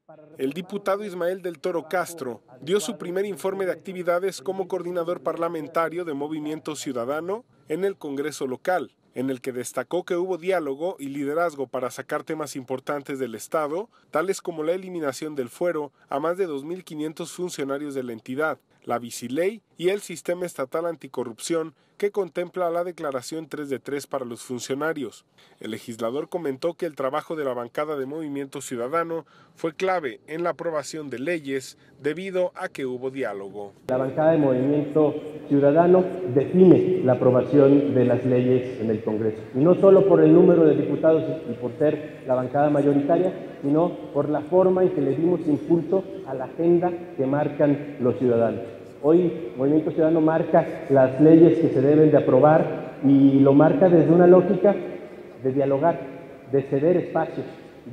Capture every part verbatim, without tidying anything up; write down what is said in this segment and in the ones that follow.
El diputado Ismael del Toro Castro dio su primer informe de actividades como coordinador parlamentario de Movimiento Ciudadano en el Congreso local, en el que destacó que hubo diálogo y liderazgo para sacar temas importantes del Estado, tales como la eliminación del fuero a más de dos mil quinientos funcionarios de la entidad, la Viciley y el Sistema Estatal Anticorrupción, que contempla la declaración tres de tres para los funcionarios. El legislador comentó que el trabajo de la bancada de Movimiento Ciudadano fue clave en la aprobación de leyes debido a que hubo diálogo. La bancada de Movimiento Ciudadano define la aprobación de las leyes en el Congreso, y no solo por el número de diputados y por ser la bancada mayoritaria, sino por la forma en que le dimos impulso a la agenda que marcan los ciudadanos. Hoy Movimiento Ciudadano marca las leyes que se deben de aprobar y lo marca desde una lógica de dialogar, de ceder espacios,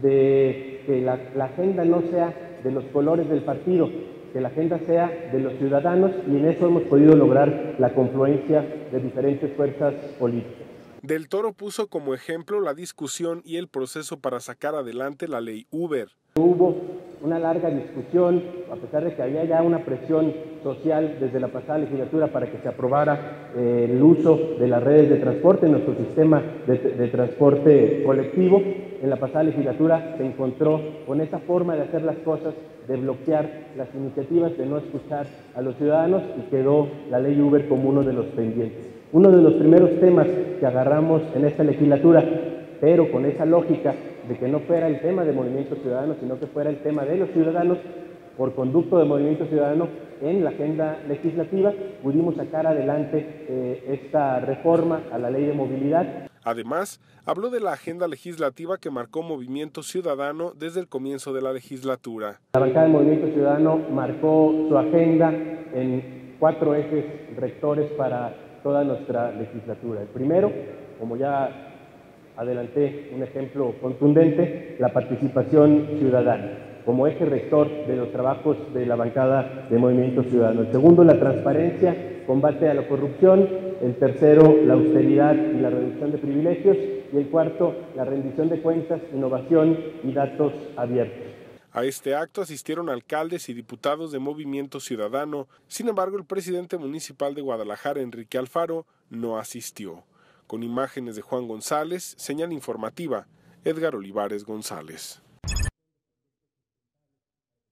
de que la, la agenda no sea de los colores del partido, que la agenda sea de los ciudadanos, y en eso hemos podido lograr la confluencia de diferentes fuerzas políticas. Del Toro puso como ejemplo la discusión y el proceso para sacar adelante la ley Uber. Hubo una larga discusión, a pesar de que había ya una presión social desde la pasada legislatura para que se aprobara eh, el uso de las redes de transporte en nuestro sistema de, de transporte colectivo. En la pasada legislatura se encontró con esa forma de hacer las cosas, de bloquear las iniciativas, de no escuchar a los ciudadanos, y quedó la ley Uber como uno de los pendientes. Uno de los primeros temas que agarramos en esta legislatura, pero con esa lógica de que no fuera el tema de Movimiento Ciudadano, sino que fuera el tema de los ciudadanos, por conducto de Movimiento Ciudadano en la agenda legislativa, pudimos sacar adelante eh, esta reforma a la ley de movilidad. Además, habló de la agenda legislativa que marcó Movimiento Ciudadano desde el comienzo de la legislatura. La bancada de Movimiento Ciudadano marcó su agenda en cuatro ejes rectores para toda nuestra legislatura. El primero, como ya adelanté un ejemplo contundente, la participación ciudadana, como eje rector de los trabajos de la bancada de Movimiento Ciudadano. El segundo, la transparencia, combate a la corrupción. El tercero, la austeridad y la reducción de privilegios. Y el cuarto, la rendición de cuentas, innovación y datos abiertos. A este acto asistieron alcaldes y diputados de Movimiento Ciudadano. Sin embargo, el presidente municipal de Guadalajara, Enrique Alfaro, no asistió. Con imágenes de Juan González, señal informativa, Edgar Olivares González.